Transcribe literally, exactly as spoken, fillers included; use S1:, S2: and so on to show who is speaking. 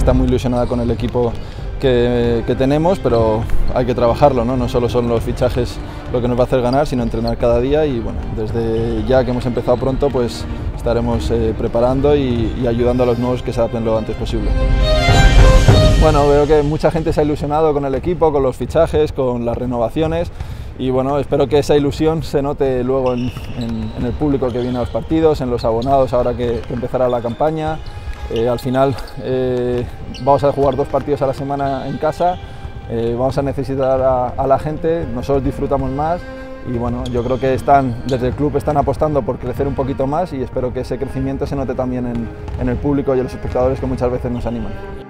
S1: está muy ilusionada con el equipo que, que tenemos, pero hay que trabajarlo, ¿no? No solo son los fichajes lo que nos va a hacer ganar, sino entrenar cada día y bueno, desde ya que hemos empezado pronto, pues estaremos eh, preparando y, y ayudando a los nuevos que se adapten lo antes posible. Bueno, veo que mucha gente se ha ilusionado con el equipo, con los fichajes, con las renovaciones y bueno, espero que esa ilusión se note luego en, en, en el público que viene a los partidos, en los abonados ahora que, que empezará la campaña. Eh, al final eh, vamos a jugar dos partidos a la semana en casa, eh, vamos a necesitar a, a la gente, nosotros disfrutamos más y bueno, yo creo que están, desde el club están apostando por crecer un poquito más y espero que ese crecimiento se note también en, en el público y en los espectadores que muchas veces nos animan.